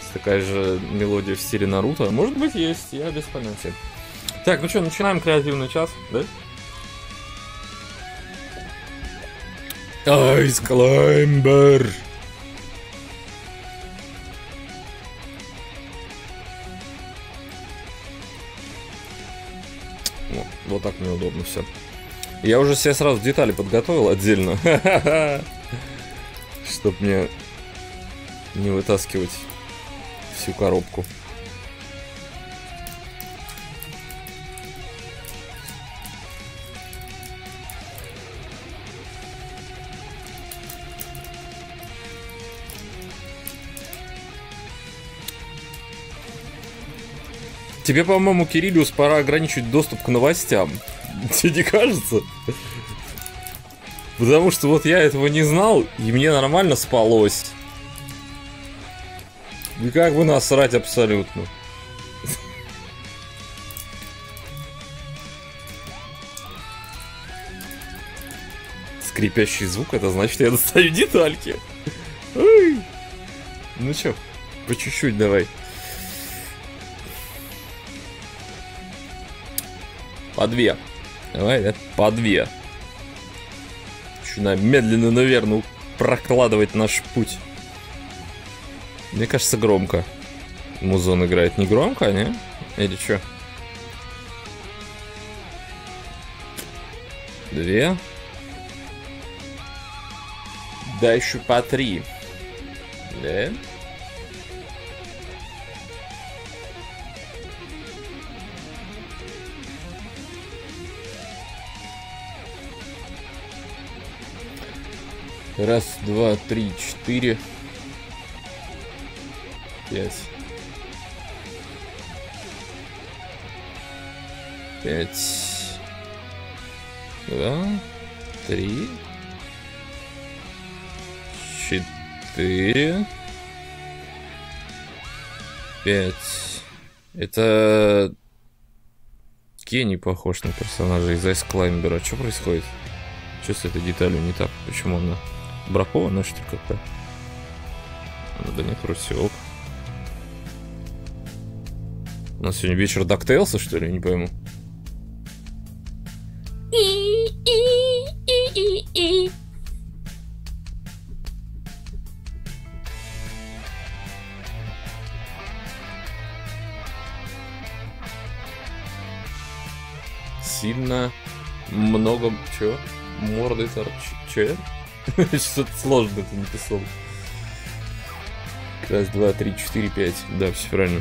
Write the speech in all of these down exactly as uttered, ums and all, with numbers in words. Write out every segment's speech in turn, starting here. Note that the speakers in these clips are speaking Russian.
Есть такая же мелодия в стиле Наруто. Может быть, есть, я без понятия. Так, ну что, начинаем креативный час, да? Ice Climber. Вот, вот так мне удобно все. Я уже себе сразу детали подготовил отдельно. Чтоб мне не вытаскивать всю коробку. Тебе, по-моему, Кириллиус, пора ограничить доступ к новостям. Тебе не кажется? Потому что вот я этого не знал, и мне нормально спалось. И как бы насрать абсолютно. Скрипящий звук, это значит, я достаю детальки. Ой. Ну чё, по чуть-чуть давай. По две. Давай, да? По две. Начинаем медленно, наверное, прокладывать наш путь. Мне кажется, громко. Музон играет не громко, не? Или что? Две. Да еще по три. Да? Раз, два, три, четыре. Пять. Пять. Два. Три. Четыре. Пять. Это... Кенни похож на персонажа из Ice Climber. Что происходит? Что с этой деталью не так? Почему она бракована, что ли, как-то? Да нет, вроде все ок. У нас сегодня вечер Дактейлса, что ли? Не пойму. Сильно много... Чё? Морды торчит. Чё? Что-то сложно ты написал. Раз, два, три, четыре, пять. Да, все правильно.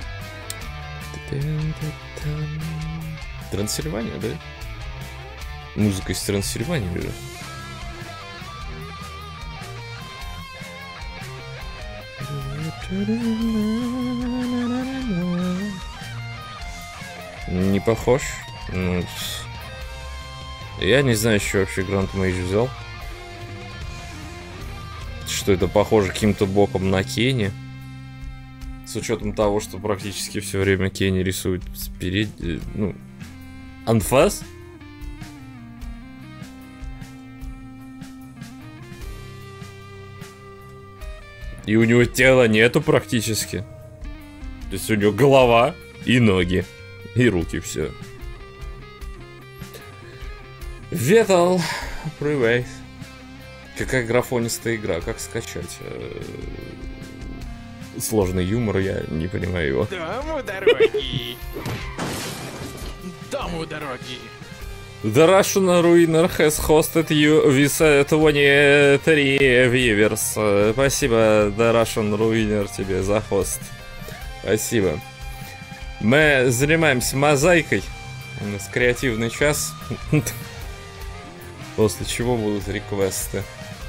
Трансильвания, да? Музыка из Трансильвании, да? Не похож. Ну, я не знаю, что вообще Гранд Мейдж взял. Что это похоже каким-то боком на Кенни. С учетом того, что практически все время Кенни рисует спереди. Ну, анфас. И у него тела нету практически. То есть у него голова и ноги. И руки, все. Ветал, привет. Какая графонистая игра, как скачать? Сложный юмор, я не понимаю его. Дому дороги. Дому дороги. The Russian Ruiner has hosted you with twenty-three viewers. Спасибо, The Russian Ruiner, тебе за хост. Спасибо. Мы занимаемся мозаикой. У нас креативный час. После чего будут реквесты.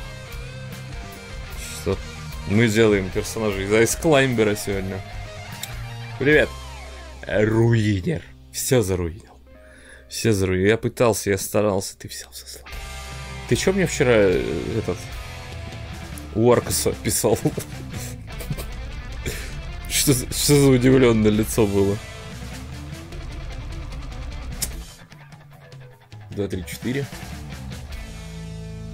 Что мы делаем персонажей из Ice Climber сегодня. Привет. Руинер. Все заруинил. Все заруинил. Я пытался, я старался, ты взял все слова. Ты чё мне вчера этот у Аркаса писал? Что, что за удивленное лицо было? Два, три, четыре.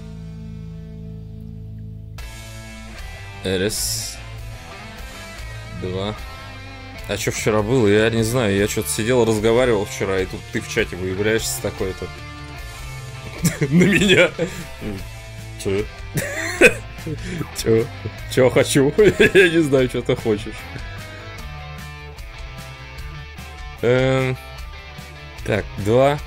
Раз. два. А что вчера было? Я не знаю. Я что-то сидел, разговаривал вчера, и тут ты в чате выявляешься такой-то. На меня. Че? Че? Че хочу? Я не знаю, что ты хочешь. Эм... Так, два.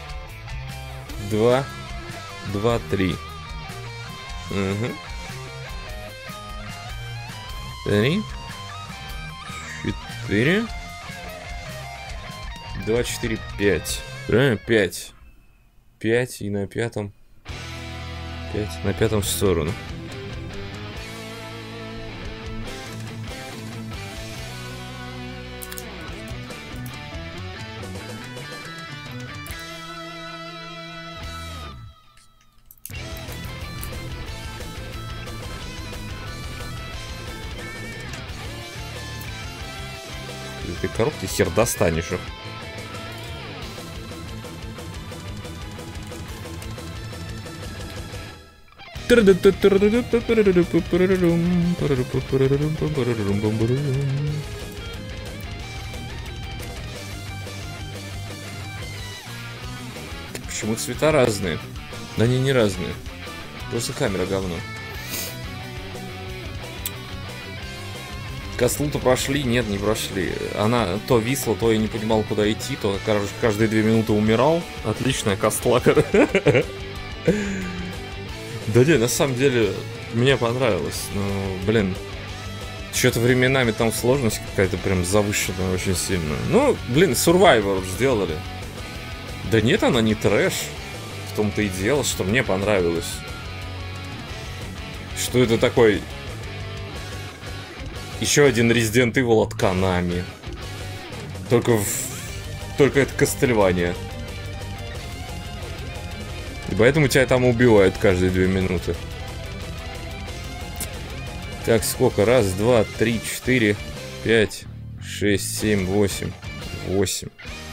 Два. Два, три. Угу. Три. Четыре. Два, четыре, пять. Правильно? Пять. Пять и на пятом. Пять на пятом в сторону. Из этой коробки хер достанешь их. Почему цвета разные? Да они не разные. Просто камера говно. Кослу-то прошли? Нет, не прошли. Она то висла, то я не понимал, куда идти, то каждые две минуты умирал. Отличная костла. Да не, на самом деле, мне понравилось. Но, блин, что-то временами там сложность какая-то прям завышенная очень сильно. Ну, блин, Survivor сделали. Да нет, она не трэш. В том-то и дело, что мне понравилось. Что это такой... Еще один Resident Evil от Konami. Только в... Только это Castlevania. И поэтому тебя там убивают каждые две минуты. Так, сколько? Раз, два, три, четыре, пять, шесть, семь, восемь. Восемь.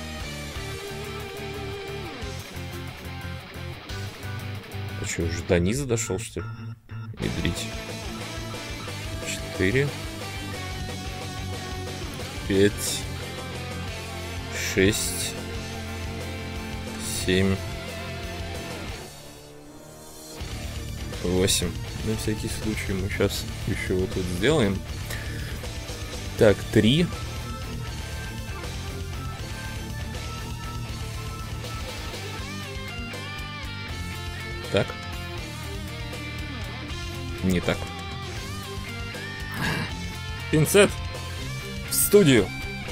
А что, уже до низа дошел, что ли? Ядрить. Четыре. Пять. Шесть. Семь. восемь. На всякий случай мы сейчас еще вот тут сделаем. Так, три. Так. Не так. Пинцет. В студию.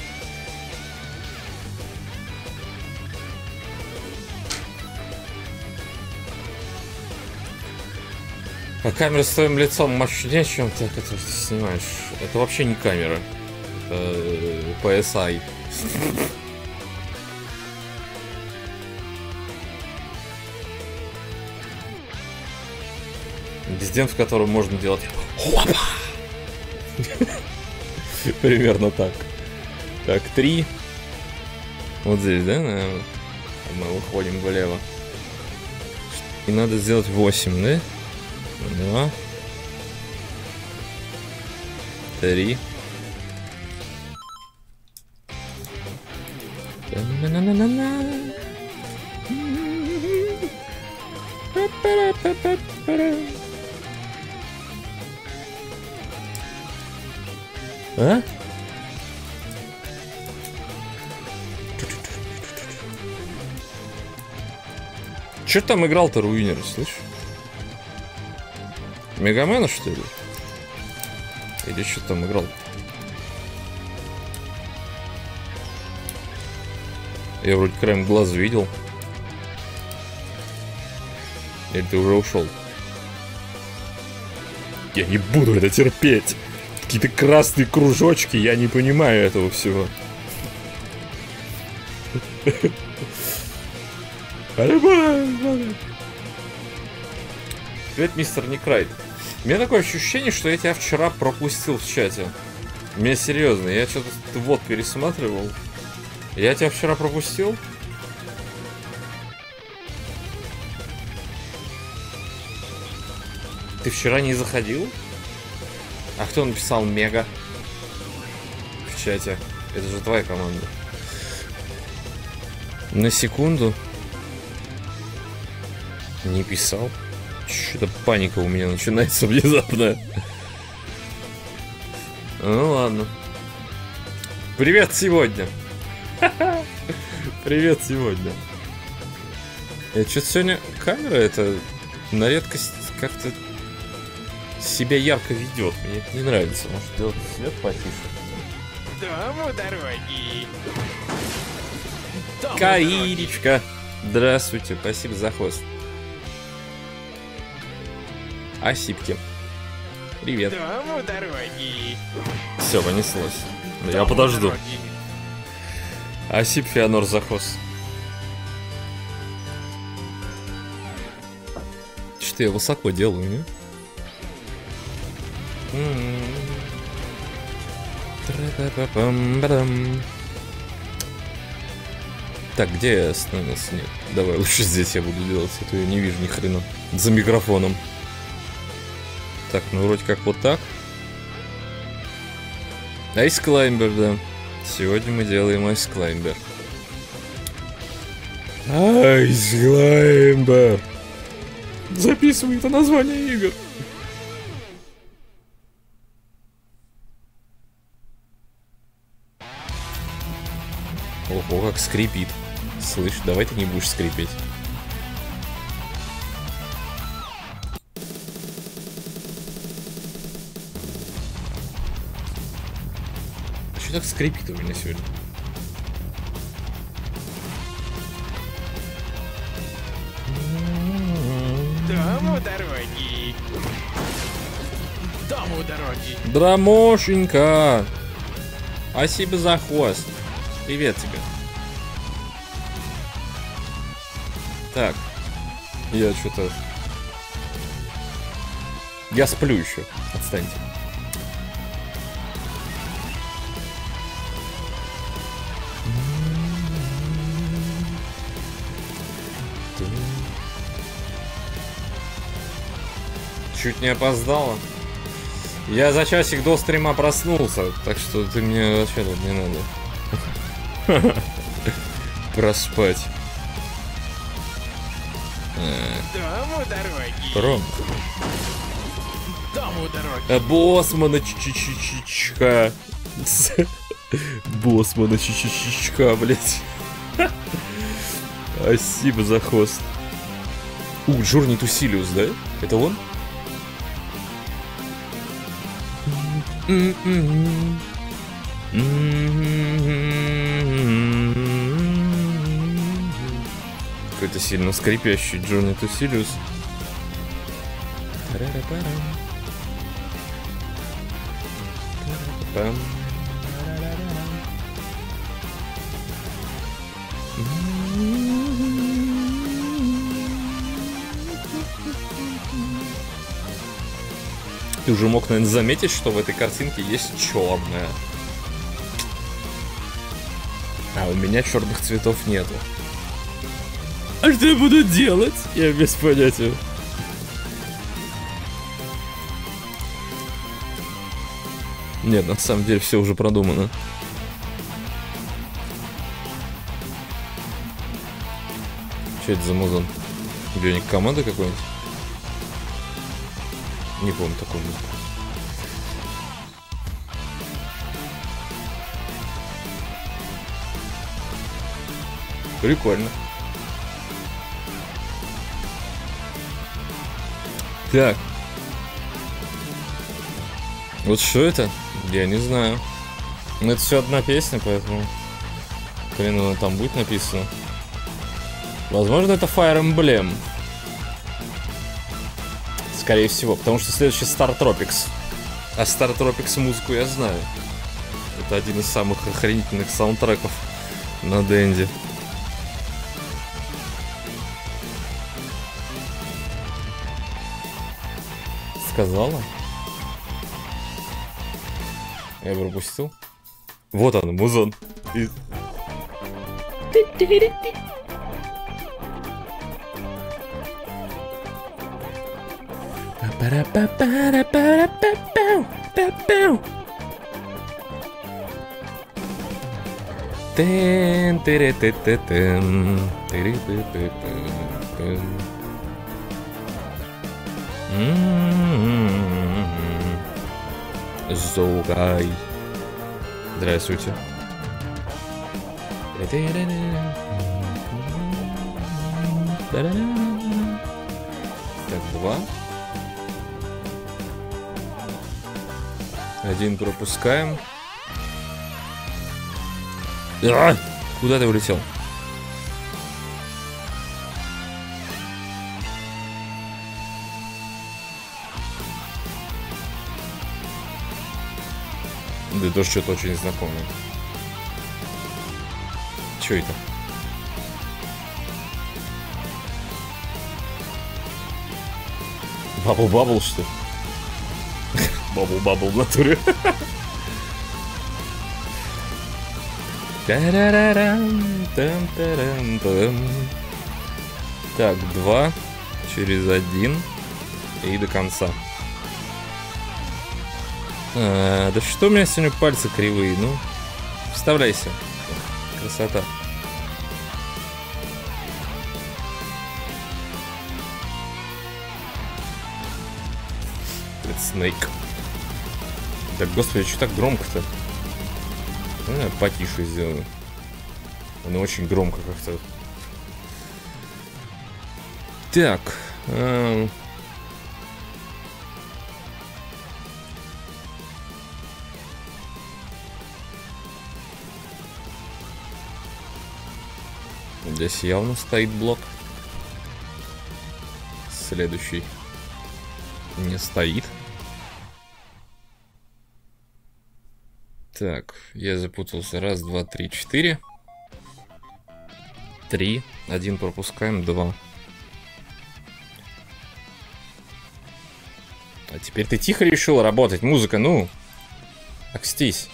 А камера с твоим лицом мощнее, чем ты, которую ты снимаешь. Это вообще не камера. Это пи эс ай. Диздент, в котором можно делать... Примерно так. Так, три. Вот здесь, да, наверное? Мы выходим влево. И надо сделать восемь, да? Два. Три. А? Че там играл-то Руинер, слышь? Мегамена, что ли? Или что там играл? Я вроде краем глаза видел. Или ты уже ушел? Я не буду это терпеть. Какие-то красные кружочки, я не понимаю этого всего. Привет, мистер Некрайт. У меня такое ощущение, что я тебя вчера пропустил в чате. У меня серьезно, я что-то вот пересматривал. Я тебя вчера пропустил? Ты вчера не заходил? А кто написал Мега? чате. Это же твоя команда. На секунду. Не писал. Что-то паника у меня начинается внезапно. Ну ладно. Привет сегодня. Привет сегодня. Я что-то сегодня камера это на редкость как-то себя ярко ведет. Мне это не нравится. Может сделать свет потише? Дому дороги. Дому Каиричка. Здравствуйте. Спасибо за хост. Осипки. Привет. Дому дороги. Все, понеслось. Я Дому подожду. дороги. Осип Феонор за хост. Что я высоко делаю, не? Тра-па-па-пам-ба-дам. Так, где я остановился? Нет, давай лучше здесь я буду делать, а то я не вижу ни хрена. За микрофоном. Так, ну вроде как вот так. Ice Climber, да. Сегодня мы делаем Ice Climber. Ice Climber. Записывай это название игр. Ого, как скрипит. Слышь, давай ты не будешь скрипеть. А что так скрипит у меня сегодня? Дому дороги. Дому дороги. Драмошенька! Спасибо за хвост. Привет тебе. Так. Я что-то... Я сплю еще. Отстаньте. Чуть не опоздала. Я за часик до стрима проснулся, так что ты мне вообще тут не надо. Проспать. Дому дороги. Ром. Дому дороги. А Боссмана чичичичичка. Боссмана чичичичка, блять. Спасибо за хост. У, Джорни Тусилиус, да? Это он? Какой-то сильно скрипящий Джорни Тусилиус. Ты уже мог, наверное, заметить, что в этой картинке есть черная. А у меня черных цветов нету. А что я буду делать? Я без понятия. Нет, на самом деле все уже продумано. Что это за музон? Где-нибудь команда какой-нибудь? Не помню такого музыку. Прикольно. Так. Вот что это? Я не знаю. Но это все одна песня, поэтому... Хрен она там будет написано. Возможно, это Fire Emblem. Скорее всего, потому что следующий Star Tropics. А Star Tropics музыку я знаю. Это один из самых охренительных саундтреков на Денде. Сказала? Я пропустил. Вот он, музон. И... Тен, тире, те, те, тен, тире, те, те, тен. М-м-м. Зогай. Здравствуйте. Так, два. Один пропускаем. А! Куда ты улетел? Да тоже что-то очень знакомое. Чё это? Бабл-бабл, что ли? Бабл-бабл в натуре. Так, два через один и до конца. А, да что у меня сегодня пальцы кривые, ну, вставляйся. Красота. Это Снейк. Да господи, что так громко-то? Ну, я потише сделаю. Оно очень громко как-то. Так. Эм... Здесь явно стоит блок. Следующий не стоит. Так, я запутался. Раз, два, три, четыре. Три. Один пропускаем, два. А теперь ты тихо решил работать. Музыка, ну. Окстись.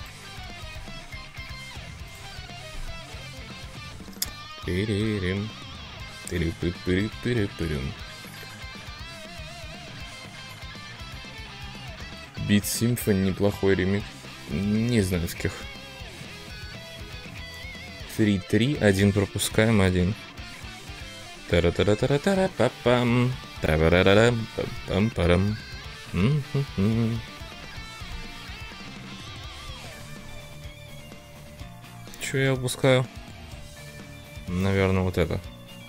Тиририм. Тири-пы-пыри-пыри-пырим. Beat Symphony, неплохой ремикс. Не знаю с ких. три три, один пропускаем, один. Тара-тара-тара-тара-па-пам. Тара-ра-ра-ра-пам-пам-парам. Чё я упускаю? Наверное, вот это.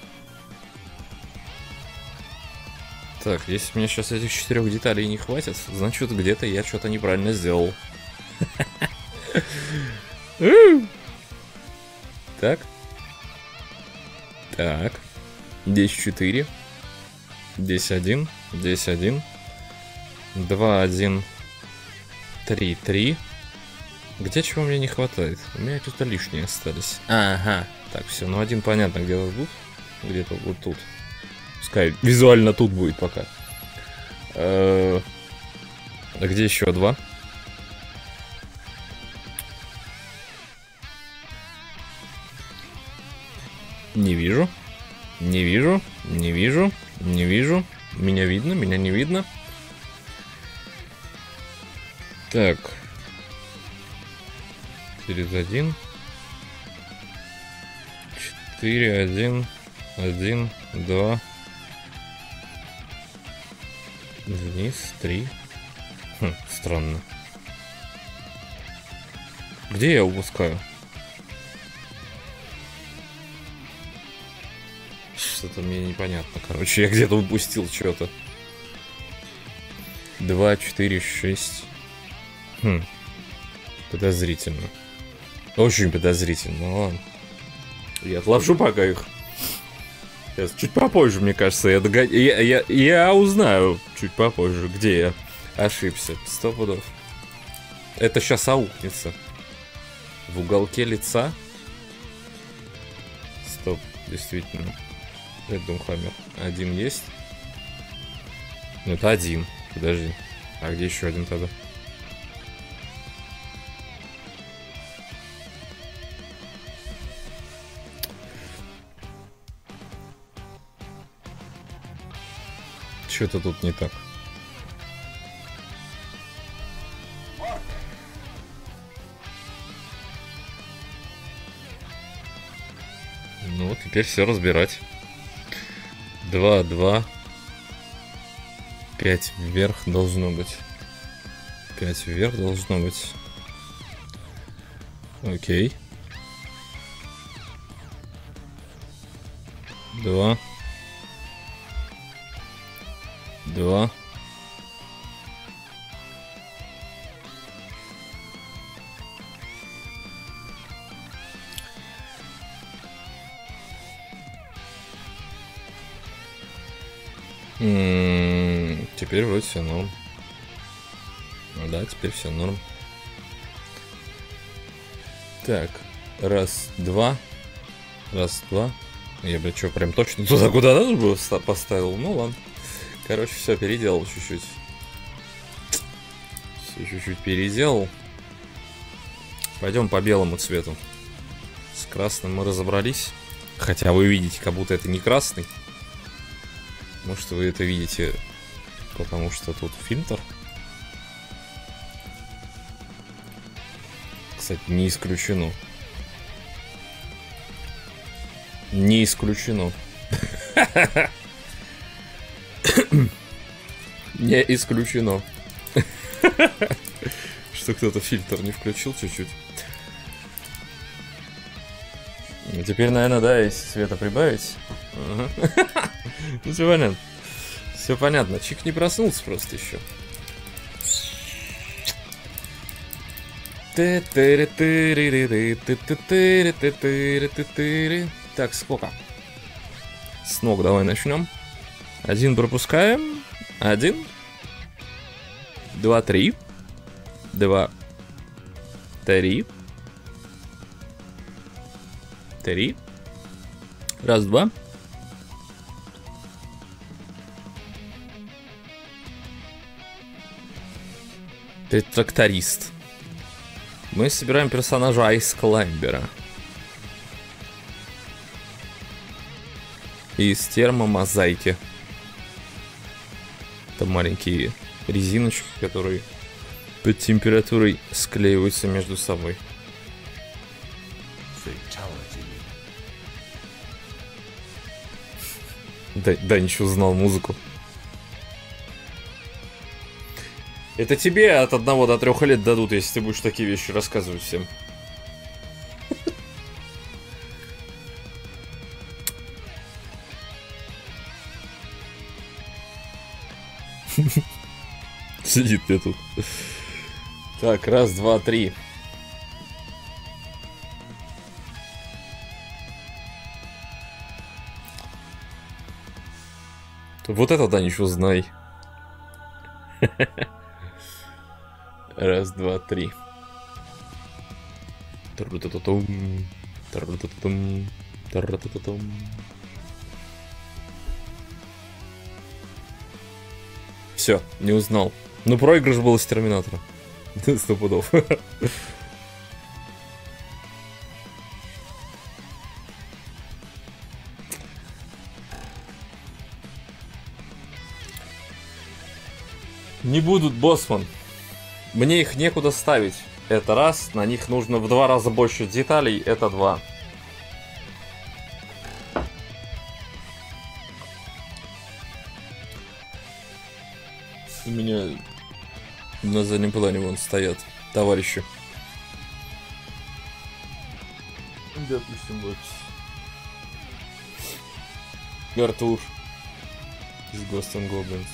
Так, если мне сейчас этих четырех деталей не хватит, значит где-то я что-то неправильно сделал. Так. Так. Здесь четыре. Здесь один. Здесь один. два, один. три, три. Где чего мне не хватает? У меня что-то лишние остались. Ага. Так, все, ну один понятно, где-то тут. Где-то вот тут. Пускай визуально тут будет пока. А где еще два? Не вижу. Не вижу. Не вижу. Не вижу. Меня видно, меня не видно. Так. Через один. Четыре, один. Один, два. Вниз, три. Хм, странно. Где я упускаю? Что-то мне непонятно, короче. Я где-то упустил что-то. Два, четыре, шесть. Хм. Подозрительно. Очень подозрительно. Ну ладно. Я отложу пока их. Сейчас, чуть попозже, мне кажется, я, догад... я, я, я узнаю чуть попозже, где я ошибся. Сто пудов. Это сейчас аукнется. В уголке лица. Стоп, действительно. Это Думхаммер. Один есть. Ну это один. Подожди. А где еще один тогда? Что-то тут не так. Ну, теперь все разбирать. Два, два. Пять вверх должно быть. Пять вверх должно быть. Окей. Два. Два. М-м-м, теперь вроде все норм. Ну да, теперь все норм. Так, раз, два. Раз, два. Я, блядь, что, прям точно туда, куда надо было поставил? Ну ладно. Короче, все, переделал чуть-чуть. Все чуть-чуть переделал. Пойдем по белому цвету. С красным мы разобрались. Хотя вы видите, как будто это не красный. Может, вы это видите, потому что тут фильтр. Кстати, не исключено. Не исключено. Не исключено. Что кто-то фильтр не включил чуть-чуть. Теперь, наверное, да, если света прибавить. Ага. Ну, все понятно. Все понятно. Чик не проснулся просто еще. Так, сколько? С ног давай начнем. Один пропускаем. Один. Два, три. Два. Три. Три. Раз, два. Ты тракторист. Мы собираем персонажа Айс Клаймбера. Из термомозаики. Это маленькие резиночки, которые под температурой склеиваются между собой. Да, да, ничего, знал музыку. Это тебе от одного до трех лет дадут, если ты будешь такие вещи рассказывать всем. Сидит мне тут. Так, раз, два, три. Вот это да, ничего знай. Раз, два, три. Тру-ту-ту-тум. Тру-ту-ту-тум. Тру-ту-ту-тум. Все, не узнал. Ну, проигрыш был из Терминатора. Сто пудов. Не будут, боссман. Мне их некуда ставить. Это раз. На них нужно в два раза больше деталей. Это два. У меня на заднем плане вон стоят товарищи. Допустим, вот. Артур из Ghosts and Goblins.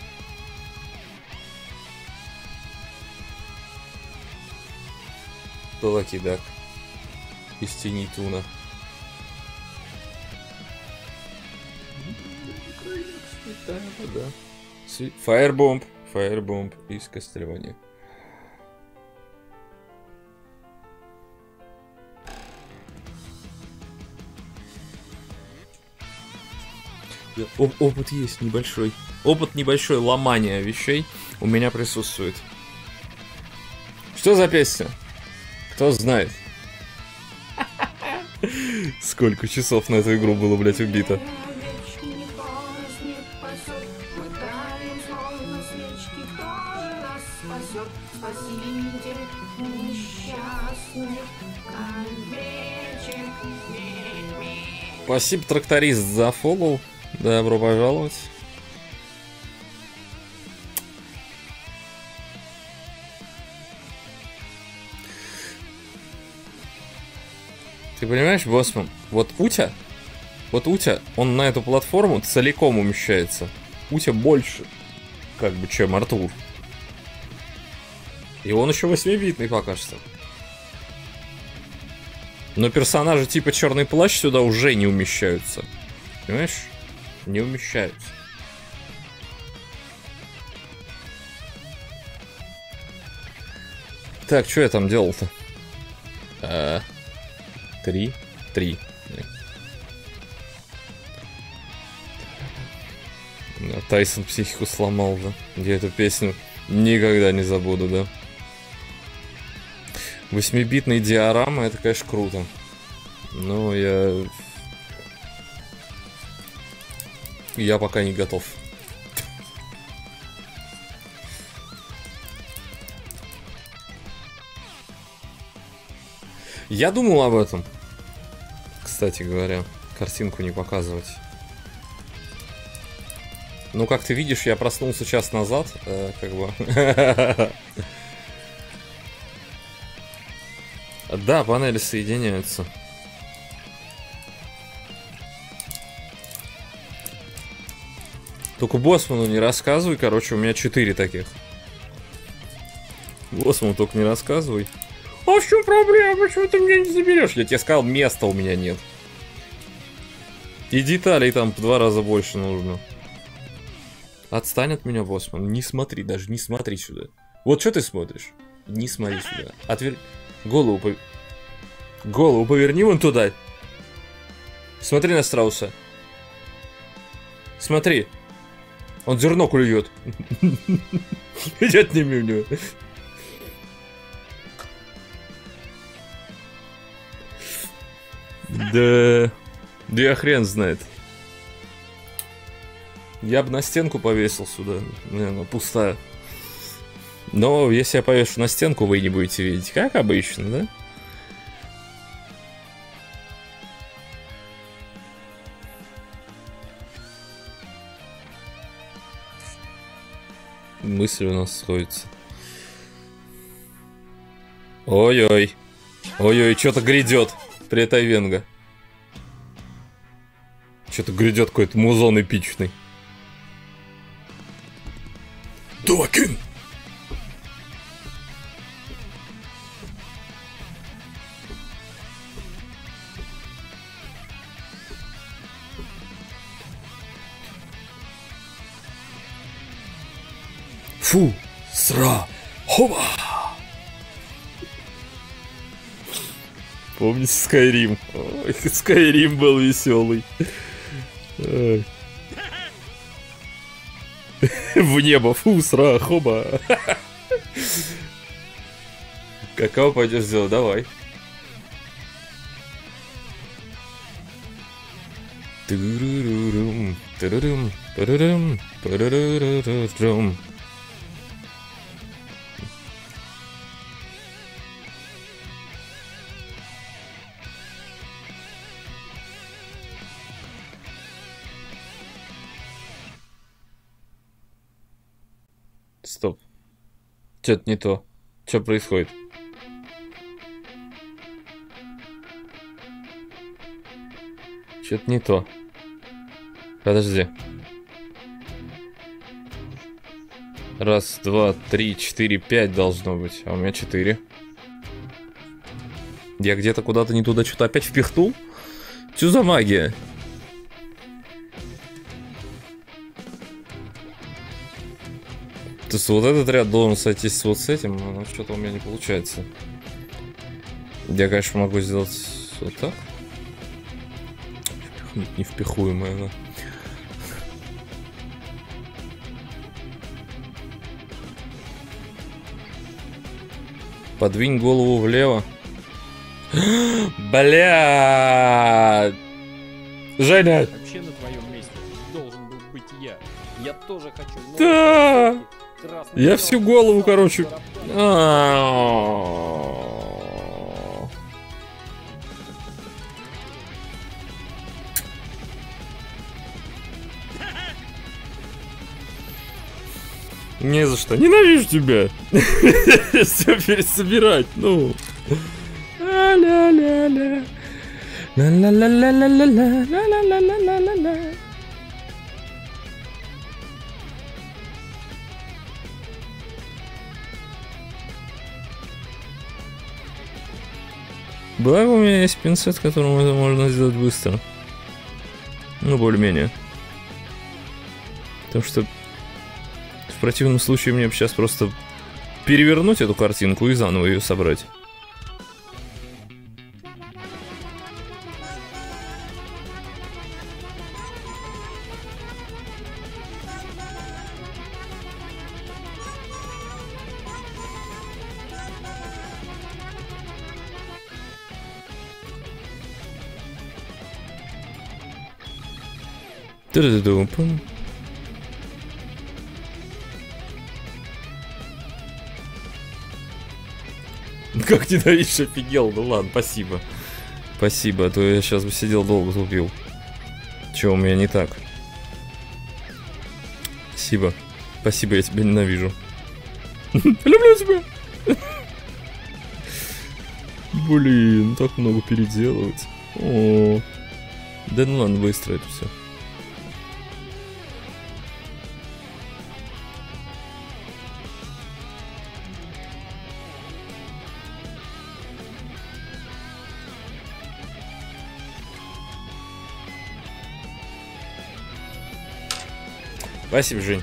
Лаки Дак из Тени Туна. Фаербомб. Фаербомб из Кастлевания. О- опыт есть небольшой. Опыт небольшой ломания вещей у меня присутствует. Что за песня? Кто знает? Сколько часов на эту игру было, блять, убито. Спасибо, тракторист, за фоллоу. Добро пожаловать. Ты понимаешь, Боссман, вот Утя, вот Утя, он на эту платформу целиком умещается. Утя больше, как бы, чем Артур. И он еще восьмибитный пока что. Но персонажи типа Черный Плащ сюда уже не умещаются. Понимаешь? Не умещаются. Так, что я там делал-то? А, три. Три. Тайсон психику сломал, да? Я эту песню никогда не забуду, да? Восьмибитный диорама, это, конечно, круто. Но я... Я пока не готов. Я думал об этом. Кстати говоря, картинку не показывать. Ну, как ты видишь, я проснулся час назад, э, как бы. Да, панели соединяются. Только Боссману не рассказывай, короче, у меня четыре таких. Боссману только не рассказывай. А в чем проблема? Почему ты меня не заберешь? Я тебе сказал, места у меня нет. И деталей там в два раза больше нужно. Отстань от меня, Боссман. Не смотри, даже не смотри сюда. Вот что ты смотришь? Не смотри сюда. Отвер... Голову по... Голову поверни вон туда. Смотри на страуса. Смотри. Он зерно клюет. Иди отними у него. Да... Да я хрен знает. Я бы на стенку повесил сюда. Не, она пустая. Но если я повешу на стенку, вы не будете видеть. Как обычно, да? Мысли у нас сходятся. Ой-ой. Ой-ой, что-то грядет. Привет, Айвенга. Что-то грядет какой-то музон эпичный. Докин! Фу, сра, хоба! Помните Скайрим? Ой, Скайрим был веселый. Ой. В небо, фу, сра, хоба. Какао пойдешь сделать? Давай. Турурурум, турурум, турурум, турурурурум. Стоп. Что-то не то. Что происходит? Что-то не то. Подожди. Раз, два, три, четыре, пять должно быть. А у меня четыре. Я где-то куда-то не туда что-то опять впихнул? Что за магия? То есть вот этот ряд должен сойтись вот с этим, но что-то у меня не получается. Я, конечно, могу сделать вот так. Впихнуть невпихуемое, да. Подвинь голову влево. Бля! Женя! Вообще на твоем месте должен был быть я. Я тоже хочу. Да! Я всю голову, короче. Не за что. Ненавижу тебя. Все пересобирать, ну. Ля-ля-ля-ля. Ла-ла-ла-ла-ла-ла-ла-ла-ла-ла-ла-ла. Благо у меня есть пинцет, которым это можно сделать быстро. Ну, более-менее. Потому что в противном случае мне бы сейчас просто перевернуть эту картинку и заново ее собрать. Ту-ду-ду-пум. Как ненавидишь, офигел. Ну ладно, спасибо. Спасибо, а то я сейчас бы сидел долго тупил. Чё у меня не так? Спасибо. Спасибо, я тебя ненавижу. Люблю тебя. Блин, так много переделывать. О. Да ну ладно, быстро это все. Спасибо, Жень.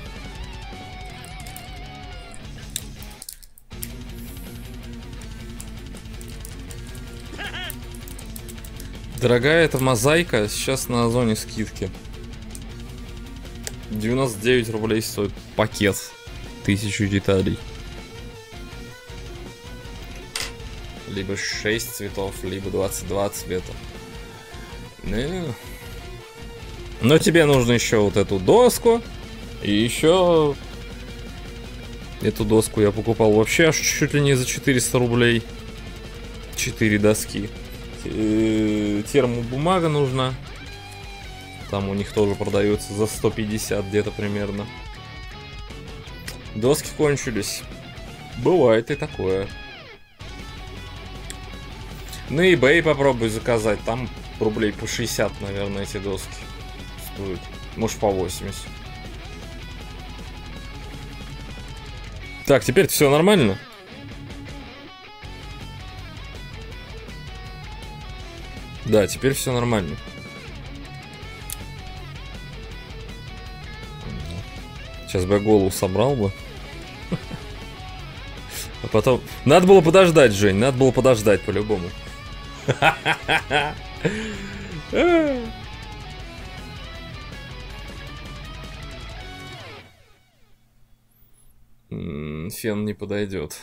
Дорогая эта мозаика, сейчас на Озоне скидки. девяносто девять рублей стоит пакет. Тысячу деталей. Либо шесть цветов, либо двадцать два цвета. Ну. Но тебе нужно еще вот эту доску. И еще эту доску я покупал вообще аж чуть ли не за четыреста рублей. четыре доски. Термобумага нужна. Там у них тоже продается за сто пятьдесят где-то примерно. Доски кончились. Бывает и такое. На eBay попробуй заказать. Там рублей по шестьдесят, наверное, эти доски стоят. Может, по восемьдесят. Так, теперь все нормально. Да, теперь все нормально. Сейчас бы я голову собрал бы. А потом... Надо было подождать, Жень, надо было подождать по-любому. Фен не подойдет.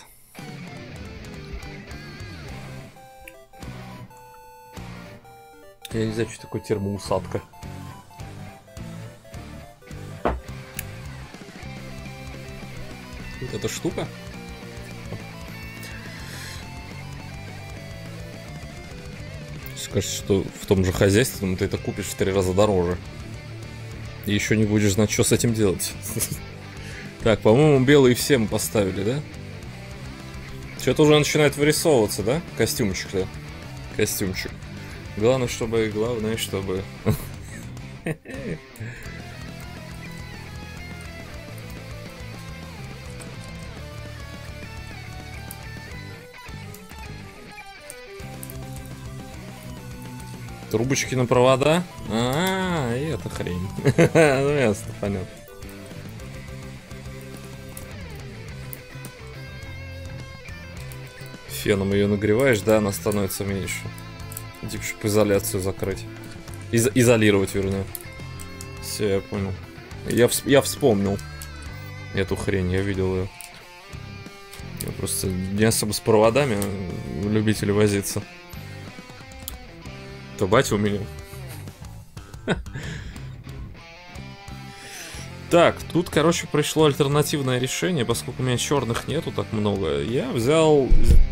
Я не знаю, что такое термоусадка. Вот эта штука. Скажешь, что в том же хозяйстве ты это купишь в три раза дороже. И еще не будешь знать, что с этим делать. Так, по-моему, белые все мы поставили, да? Что-то уже начинает вырисовываться, да? Костюмчик-то. Костюмчик. Главное, чтобы... Главное, чтобы... Трубочки на провода? А, и это хрень. Ну, ясно, понятно. Феном ее нагреваешь, да, она становится меньше. Типа, чтобы изоляцию закрыть. Из изолировать, вернее. Все, я понял. Я, вс я вспомнил эту хрень, я видел ее. Я просто не особо с проводами любитель возиться. То батя у меня. Так, тут, короче, пришло альтернативное решение, поскольку у меня черных нету так много. Я взял...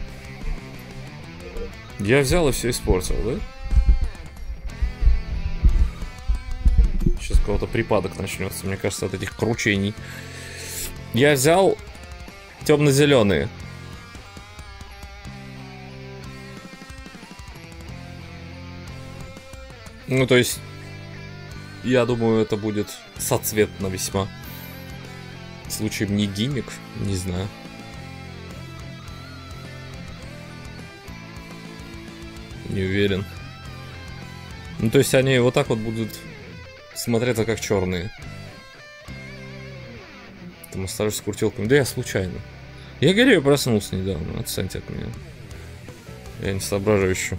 Я взял и все испортил, да? Сейчас у кого-то припадок начнется, мне кажется, от этих кручений. Я взял темно-зеленые. Ну, то есть, я думаю, это будет соцветно весьма. Случаем не гиммик, не знаю. Не уверен. Ну, то есть, они вот так вот будут смотреться как черные. Там оставишь с крутилками. Да я случайно. Я горею, проснулся недавно. Отстаньте от меня. Я не соображаю еще.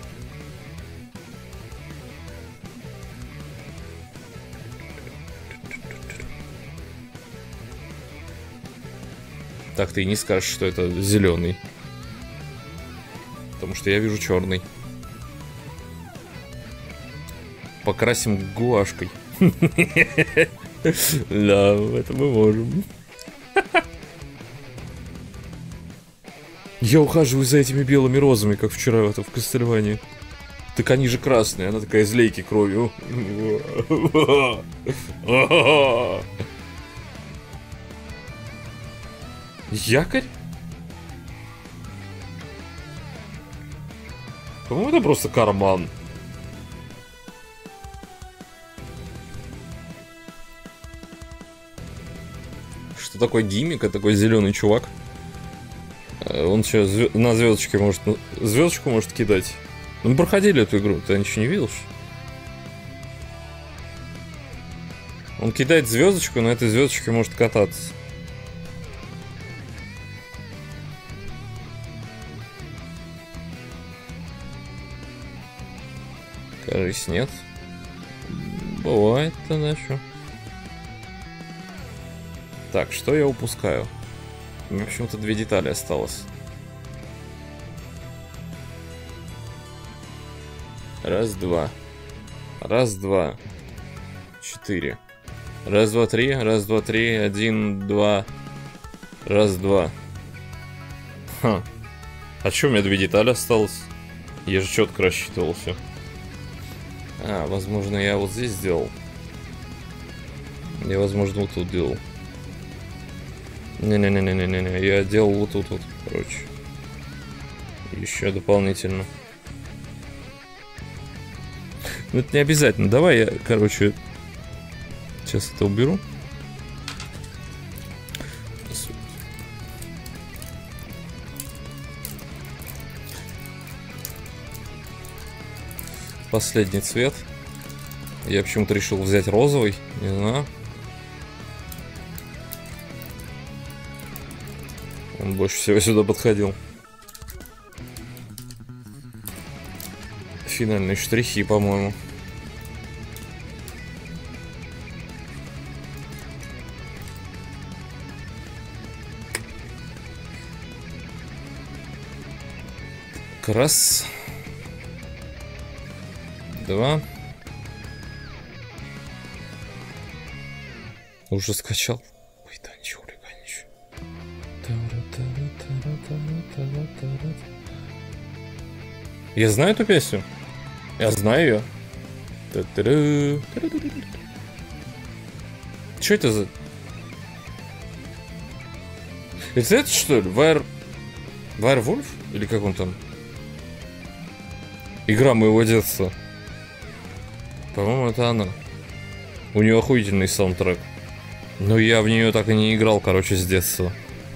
Так ты и не скажешь, что это зеленый. Потому что я вижу черный. Покрасим гуашкой. Да, это мы можем. Я ухаживаю за этими белыми розами, как вчера это в Кастельвании. Так они же красные, она такая злейки кровью. Якорь? По-моему, это просто карман. Что такое гиммик? Это такой зеленый чувак. Он что, звё... на звездочке может... Звездочку может кидать? Мы проходили эту игру, ты ничего не видел? Он кидает звездочку, на этой звездочке может кататься. Кажись, нет. Бывает тогда что. Так, что я упускаю? У меня почему-то две детали осталось. Раз, два. Раз, два. Четыре. Раз, два, три. Раз, два, три. Один, два. Раз, два. Ха. А что у меня две детали осталось? Я же четко рассчитывал все. А, возможно, я вот здесь сделал. Я, возможно, вот тут делал. Не-не-не-не-не-не, я делал вот тут вот, короче. Еще дополнительно. Ну, это не обязательно. Давай я, короче, сейчас это уберу. Последний цвет. Я почему-то решил взять розовый. Не знаю. Он больше всего сюда подходил. Финальные штрихи, по-моему. Раз. Два. Уже скачал. Ой, да ничего, ребят, ничего. Я знаю эту песню. Я знаю ее. Что это за... Это это что ли? Вайр... Вайрвульф? Или как он там? Игра моего детства. По-моему, это она. У нее охуительный саундтрек. Но я в нее так и не играл, короче, с детства.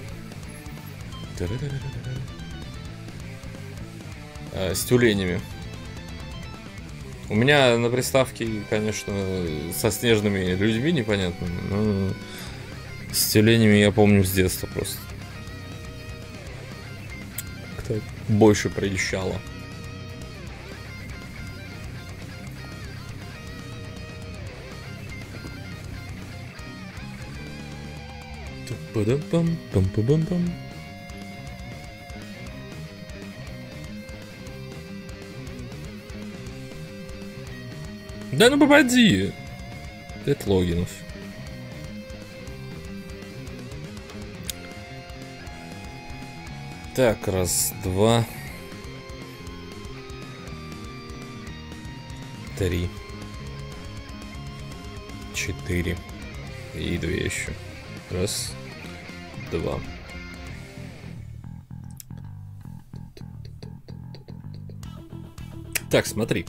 А, с тюленями. У меня на приставке, конечно, со снежными людьми непонятными, но с тюленями я помню с детства просто. Как-то больше прельщало. Пам-пам-пам-пам-пам. Да ну попади! Это логинов. Так, раз, два. Три. Четыре. И две еще. Раз. два. Так, смотри.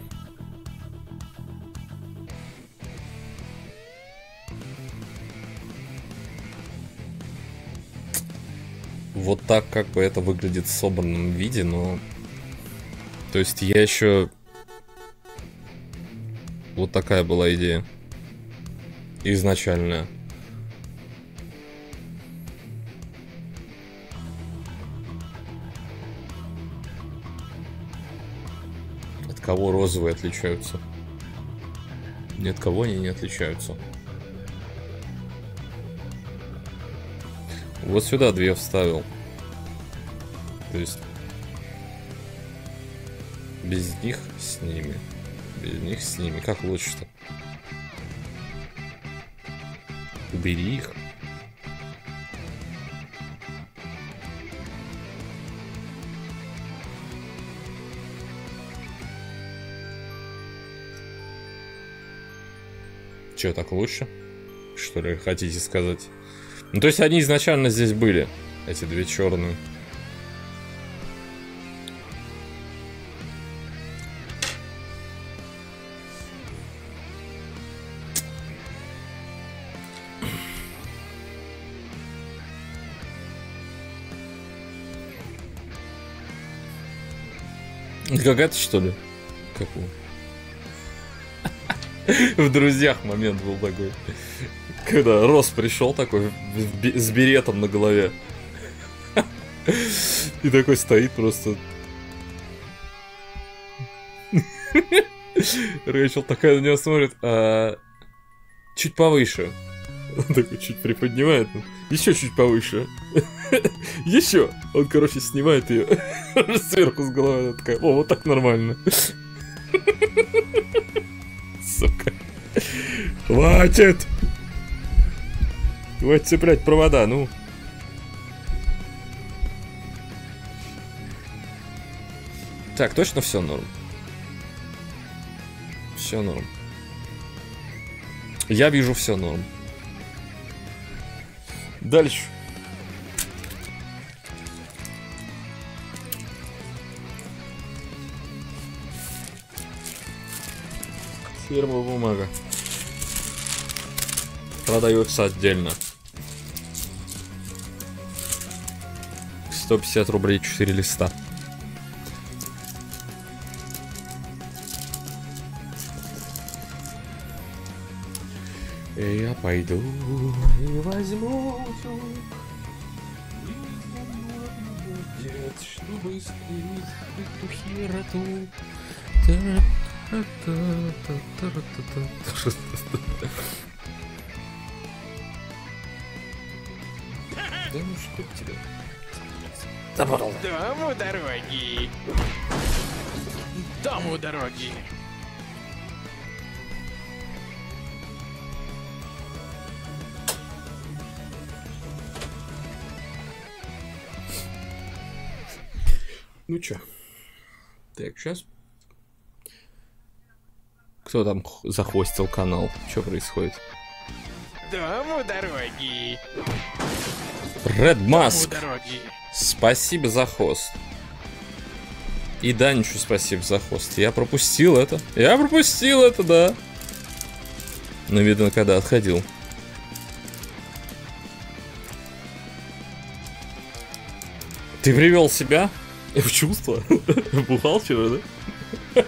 Вот так как бы это выглядит в собранном виде, но... То есть я еще... Вот такая была идея. Изначальная. От кого розовые отличаются? Ни от кого они не отличаются. Вот сюда две вставил. То есть без них с ними. Без них с ними. Как лучше-то? Убери их. Че, так лучше? Что ли, хотите сказать? Ну, то есть они изначально здесь были, эти две черные. Какая-то, что ли? Какую? В «Друзьях» момент был такой. Когда Рос пришел такой с беретом на голове. И такой стоит просто. Рэйчел такая на него смотрит, а чуть повыше. Он такой чуть приподнимает. Еще чуть повыше. Еще. Он, короче, снимает ее сверху с головы. Она такая: о, вот так нормально. Сука. Хватит! Хватит цеплять провода, ну. Так, точно все норм? Все норм. Я вижу все норм. Дальше. Фирма бумага. Продается отдельно. сто пятьдесят рублей, четыре листа. Я пойду и возьму утюг, дед, чтобы скрыть петухи роту. Да ну что тебе? Дому дороги. Дому дороги. Ну чё? Так, сейчас. Кто там захвостил канал? Что происходит? Дому дороги. Red Mask. Дому дороги. Спасибо за хост. И Даничу спасибо за хост. Я пропустил это. Я пропустил это, да. Но видно, когда отходил. Ты привел себя в чувство? Бухал вчера, да?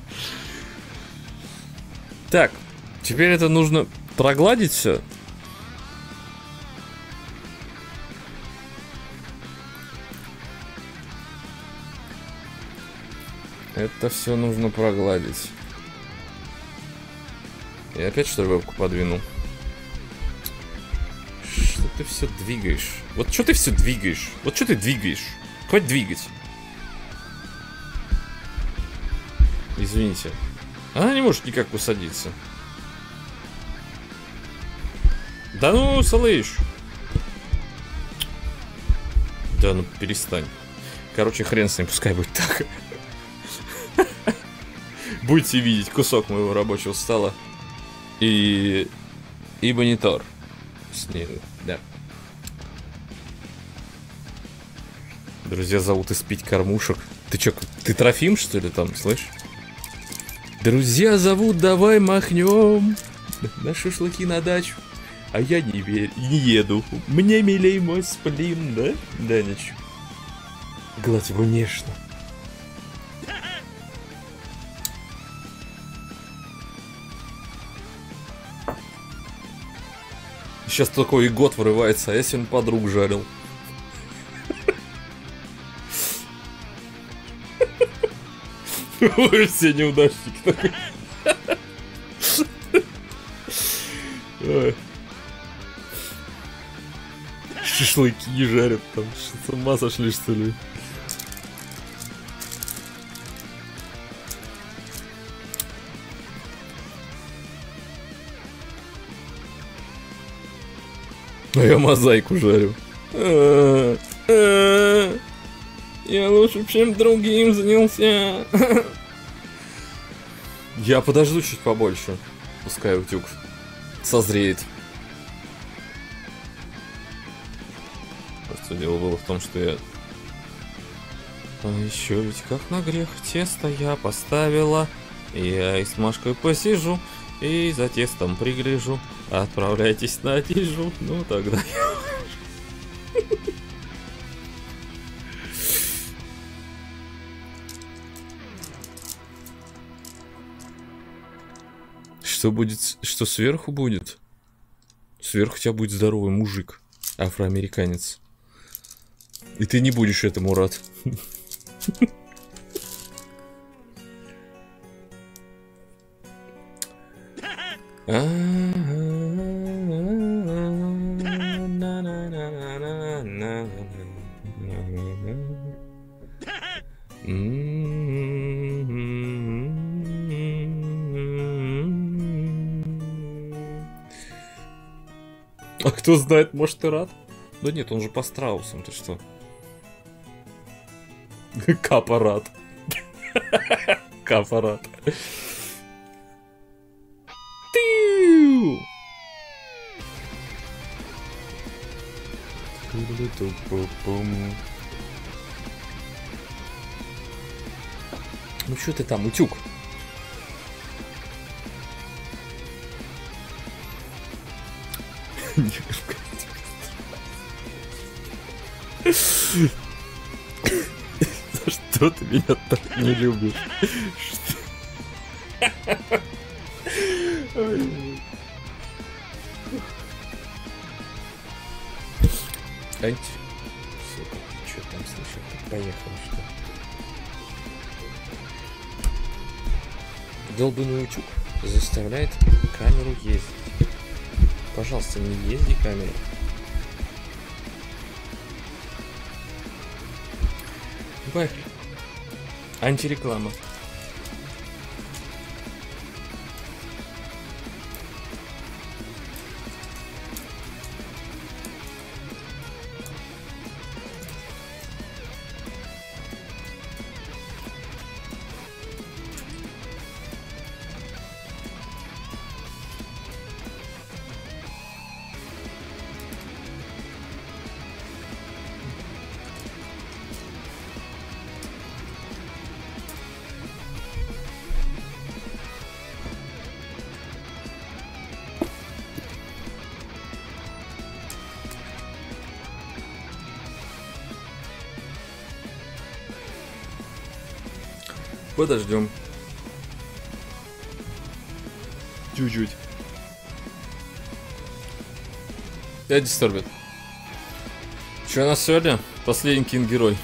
Так, теперь это нужно прогладить все. Это все нужно прогладить. И опять что ли вебку подвинул? Что ты все двигаешь? Вот что ты все двигаешь? Вот что ты двигаешь? Хватит двигать. Извините. Она не может никак усадиться. Да ну, слышь. Да ну, перестань. Короче, хрен с ним, пускай будет так. Будете видеть кусок моего рабочего стола. И... И монитор. С ней, да. Друзья зовут испить кормушек. Ты чё, ты Трофим, что ли, там, слышь? Друзья зовут, давай махнем на шашлыки на дачу. А я не верю, не еду. Мне милей мой сплин, да? Да, ничего. Гладь его нежно. Сейчас такой и год вырывается, а я сегодня подруг жарил. Вы все неудачники. Шашлыки жарят там. С ума сошли, что ли? А я мозаику жарю. Я лучше чем другим занялся. Я подожду чуть побольше. Пускай утюг созреет. Просто дело было в том, что я... А еще ведь как на грех тесто я поставила. Я и с Машкой посижу, и за тестом пригляжу. Отправляйтесь на тижу. Ну тогда я... Что будет, что сверху будет? Сверху у тебя будет здоровый мужик, афроамериканец. И ты не будешь этому рад. А кто знает, может, ты рад? Да нет, он же по страусам, ты что? Капарат. Капарат. Ну что ты там, утюг? За что ты меня так не любишь? Анти. Сука, ты что там слышал? Ты поехал, что ли? Долбанный утюг заставляет камеру ездить. Пожалуйста, не езди камеру. Поехали. Антиреклама. Подождем. Чуть-чуть. Я дисторбит. Че у нас сегодня? Последний кингерой.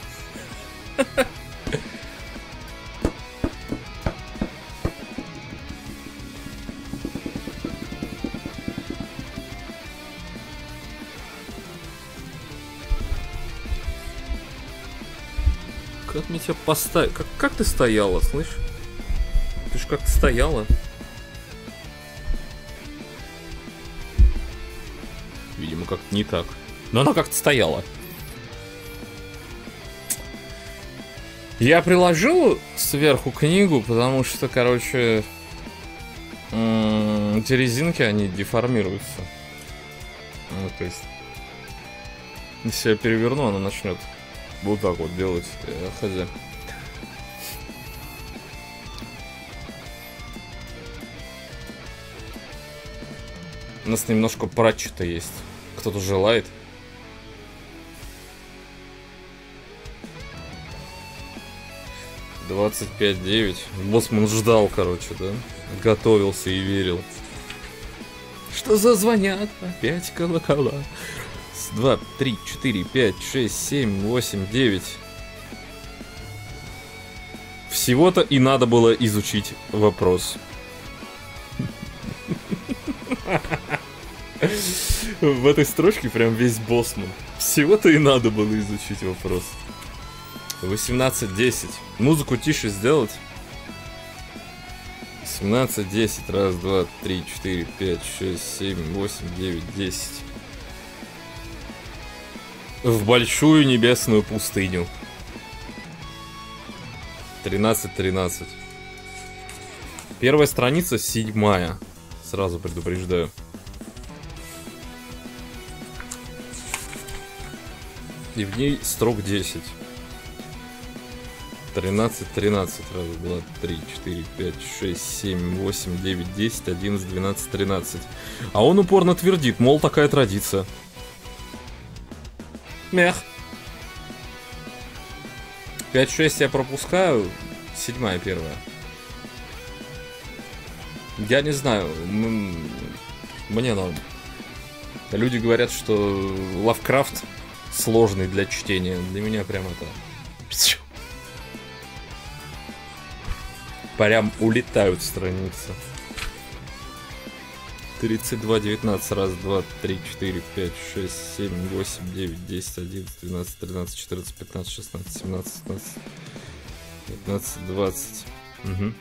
Как мне тебя поставить? Как, как ты стояла, слышь? Ты ж как-то стояла. Видимо, как-то не так. Но она как-то стояла. Я приложил сверху книгу, потому что, короче, м- эти резинки, они деформируются. Ну, то есть, если я переверну, она начнет Вот так вот делать. Я хз. У нас немножко пратчета есть. Кто-то желает? двадцать пять девять. Боссман ждал, короче, да? Готовился и верил. Что за звонят? Опять колокола. два, три, четыре, пять, шесть, семь, восемь, девять. Всего-то и надо было изучить вопрос. В этой строчке прям весь боссман. Всего-то и надо было изучить вопрос. восемнадцать десять. Музыку тише сделать. семнадцать десять. Раз, два, три, четыре, пять, шесть, семь, восемь, девять, десять. В большую небесную пустыню. тринадцать тринадцать. Первая страница седьмая. Сразу предупреждаю. И в ней строк десять. тринадцать тринадцать. Раз, два, три, четыре, пять, шесть, семь, восемь, девять, десять, одиннадцать, двенадцать, тринадцать. А он упорно твердит, мол, такая традиция. Мях. пять шесть я пропускаю. Седьмая первая. Я не знаю. Мне норм. Люди говорят, что Лавкрафт сложный для чтения. Для меня прям это... Прям улетают страницы. тридцать два девятнадцать. Раз, два, три, четыре, пять, шесть, семь, восемь, девять, десять, одиннадцать, двенадцать, тринадцать, четырнадцать, пятнадцать, шестнадцать, семнадцать, семнадцать, пятнадцать, двадцать. Угу.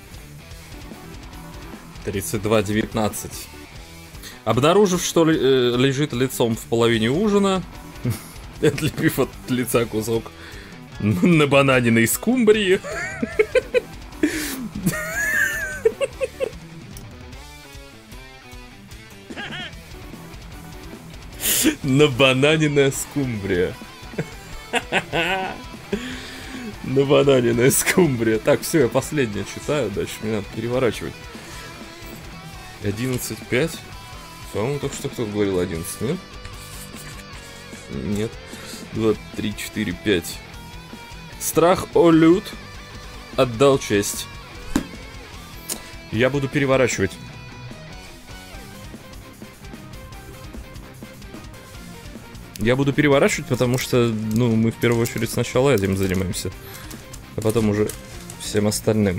тридцать два девятнадцать. Обнаружив, что ли, э, лежит лицом в половине ужина, отлепив от лица кусок на бананиной скумбрии, на бананиная скумбрия. На бананиная скумбрия. Так, все, я последнее читаю. Дальше мне надо переворачивать. одиннадцать пять. По-моему, только что кто-то говорил одиннадцать, нет? Нет. два, три, четыре, пять. Страх, о люд, отдал честь. Я буду переворачивать. Я буду переворачивать, потому что, ну, мы в первую очередь сначала этим занимаемся, а потом уже всем остальным.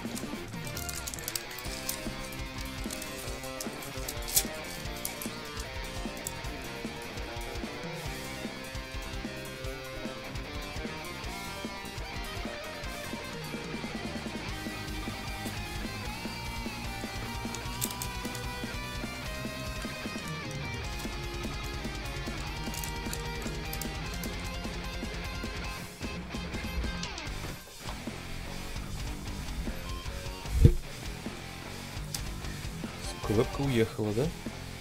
Вебка уехала, да?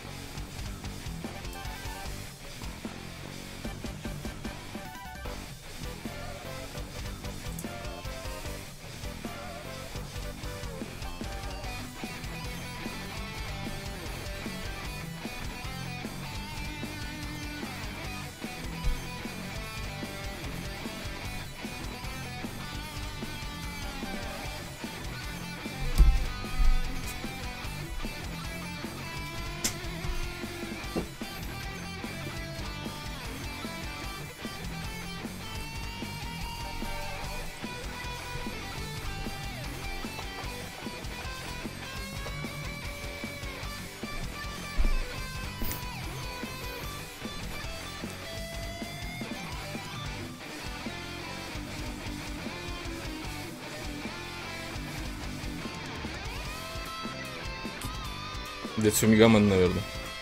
Это все Мегамен, наверное.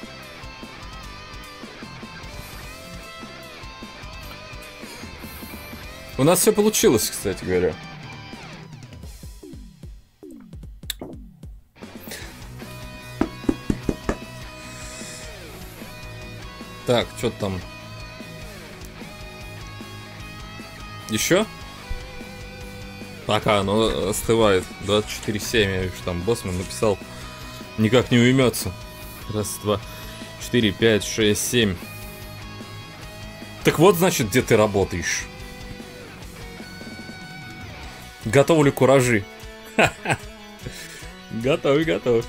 У нас все получилось, кстати говоря. Так, что там? Еще? Пока оно остывает. двадцать четыре семь, я вижу, там Боссман написал. Никак не уймется. Раз, два, четыре, пять, шесть, семь. Так вот, значит, где ты работаешь. Готовы ли куражи? Готовь, готовь.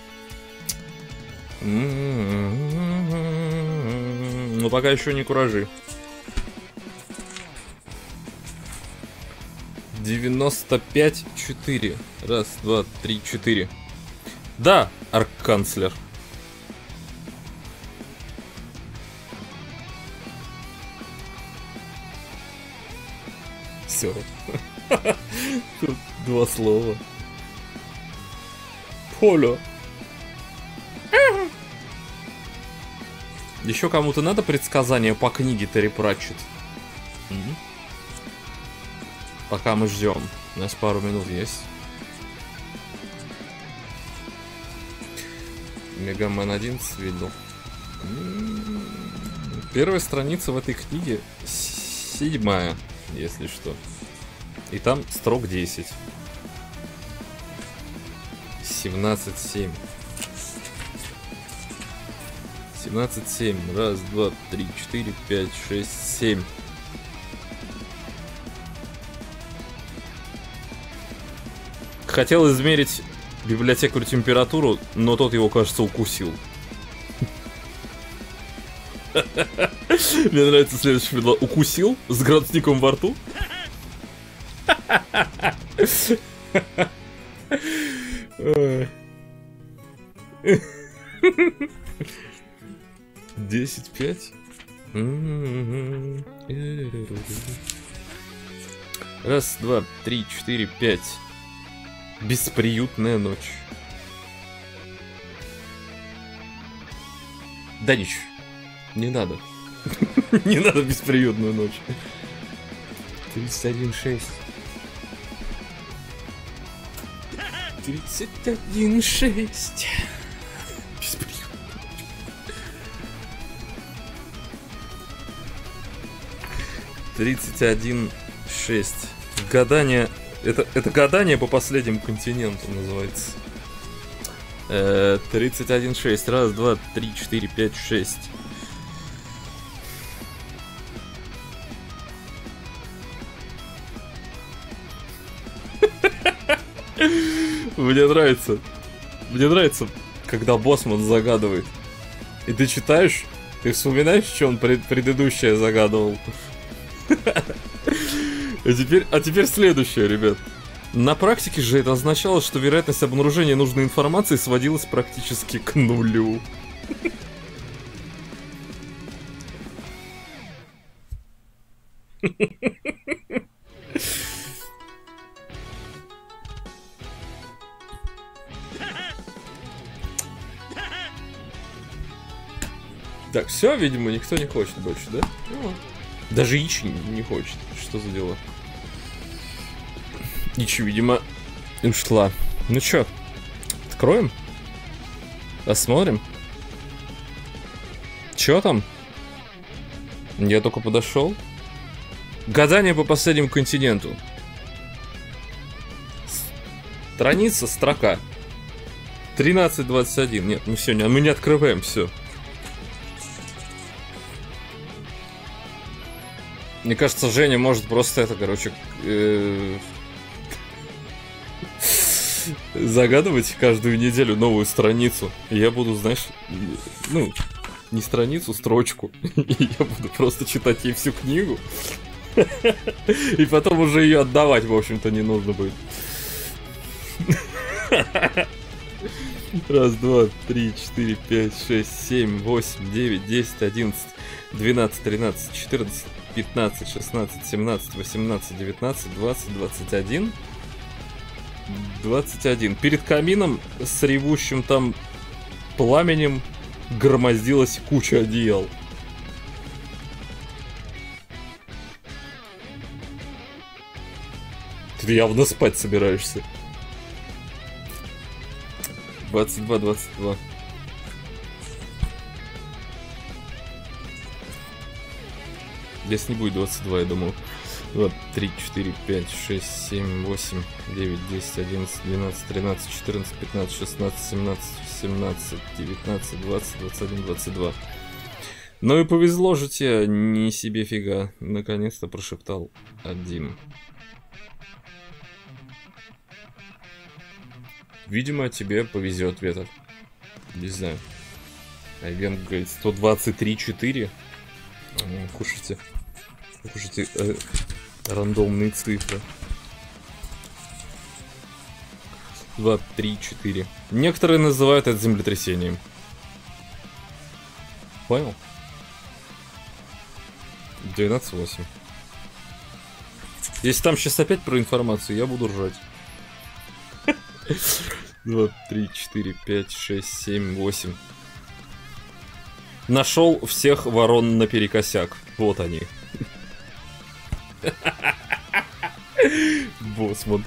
Ну, пока еще не куражи. девяносто пять четыре. Раз, два, три, четыре. Да, арканцлер. Все. Тут два слова. Поло. Еще кому-то надо предсказание по книге Терри Пратчетт? Mm-hmm. Пока мы ждем. У нас пару минут есть. Мегамен одиннадцать видел. Первая страница в этой книге седьмая, если что. И там строк десять. семнадцать семь. семнадцать семь. Раз, два, три, четыре, пять, шесть, семь. Хотел измерить библиотекарю температуру, но тот его, кажется, укусил. Мне нравится следующее предлог. Укусил с градусником во рту. Десять пять. Раз, два, три, четыре, пять. Бесприютная ночь. Да ничего. Не надо. Не надо бесприютную ночь. тридцать один шесть. тридцать один шесть. Бесприютная ночь. тридцать один шесть. Гадание. Это, это гадание по последнему континенту называется. Э, тридцать один шесть. Раз, два, три, четыре, пять, шесть. Мне нравится. Мне нравится, когда Боссман загадывает. И ты читаешь, ты вспоминаешь, что он пред, предыдущее загадывал. А теперь, а теперь следующее, ребят. На практике же это означало, что вероятность обнаружения нужной информации сводилась практически к нулю. Так, все, видимо, никто не хочет больше, да? Ну, даже Ичи не хочет. Что за дела? Ичи, видимо, ушла. Ну чё, откроем? Посмотрим. Чё там? Я только подошел. Гадание по последнему континенту. Страница, строка. тринадцать двадцать один. Нет, мы сегодня мы не открываем все. Мне кажется, Женя может просто это, короче, э- загадывать каждую неделю новую страницу. И я буду, знаешь, ну, не страницу, строчку. И я буду просто читать ей всю книгу. И потом уже ее отдавать, в общем-то, не нужно будет. Раз, два, три, четыре, пять, шесть, семь, восемь, девять, десять, одиннадцать, двенадцать, тринадцать, четырнадцать, пятнадцать, шестнадцать, семнадцать, восемнадцать, девятнадцать, двадцать, двадцать один. двадцать один. Перед камином с ревущим там пламенем громоздилась куча одеял. Ты явно спать собираешься. двадцать два, двадцать два. Если не будет двадцать два, я думаю. два, три, четыре, пять, шесть, семь, восемь, девять, десять, одиннадцать, двенадцать, тринадцать, четырнадцать, пятнадцать, шестнадцать, семнадцать, семнадцать, девятнадцать, двадцать, двадцать один, двадцать два. Ну и повезло же тебе, не себе фига. Наконец-то прошептал один. Видимо, тебе повезет, Ветер. Не знаю. Агент говорит сто двадцать три четыре. Кушайте. Кушайте э, рандомные цифры. два, три, четыре. Некоторые называют это землетрясением. Понял? двенадцать восемь. Если там сейчас опять про информацию, я буду ржать. два, три, четыре, пять, шесть, семь, восемь. Нашел всех ворон наперекосяк. Вот они. Боссман.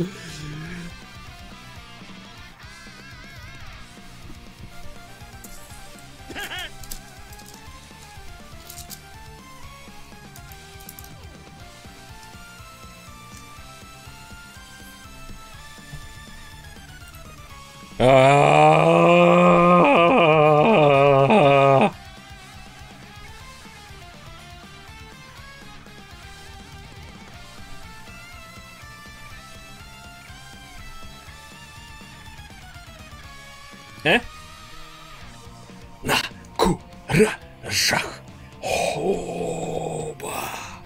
А-а-а-а-а-а-а-а-а. Э? На куражах. Хоба.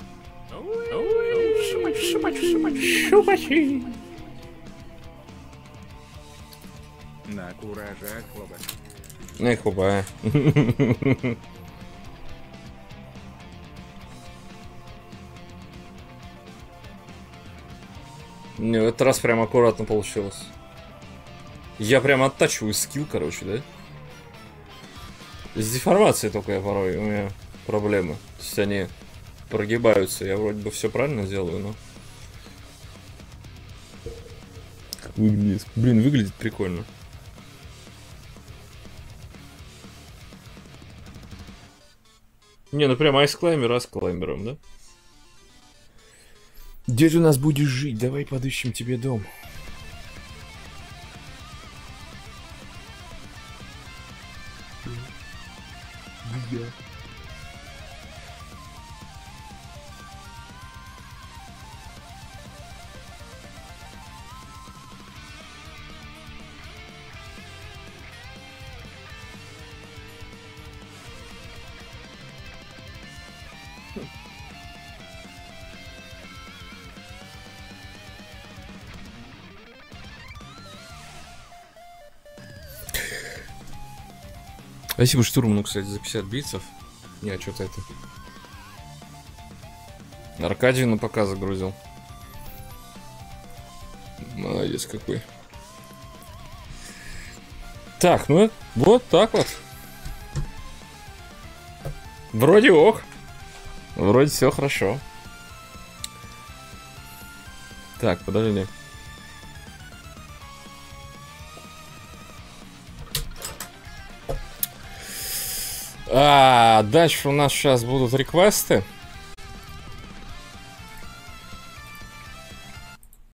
Шубачи. На куражах, хоба. Эх, хоба. Не, в этот раз прям аккуратно получилось. Я прям оттачиваю скилл, короче, да? С деформацией только я порой, у меня проблемы. То есть они прогибаются. Я вроде бы все правильно делаю, но... Выглядит, блин, выглядит прикольно. Не, ну прям айсклаймер айсклаймером, да? Где ты у нас будешь жить? Давай подыщем тебе дом. Где? Спасибо Штурману, кстати, за пятьдесят битцев. Не, что-то это... Аркадию на пока загрузил. Молодец какой. Так, ну вот так вот. Вроде ок. Вроде все хорошо. Так, подожди. А, дальше у нас сейчас будут реквесты.